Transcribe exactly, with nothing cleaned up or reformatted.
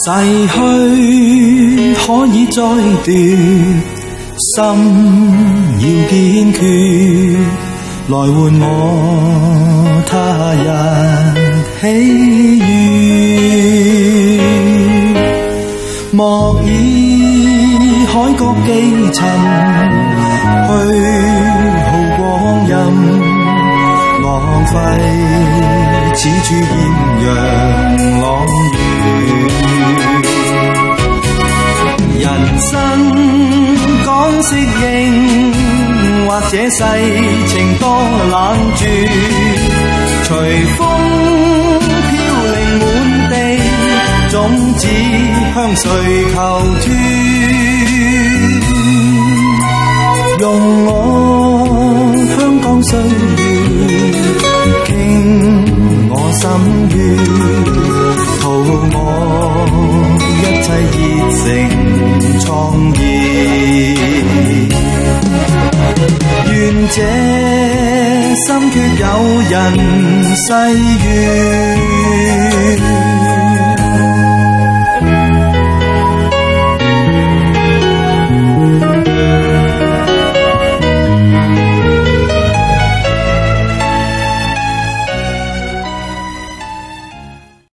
逝去可以再奪，心要堅決，來換我他日喜悅。莫以海角寄塵，虛耗光陰，浪費此處豔陽朗月。人生講適應，或者世情多冷絕，隨風飄零滿地，種子向誰求脫？用我香港歲月，傾我心願，圖我一切熱誠創意。願這心決有人細閱。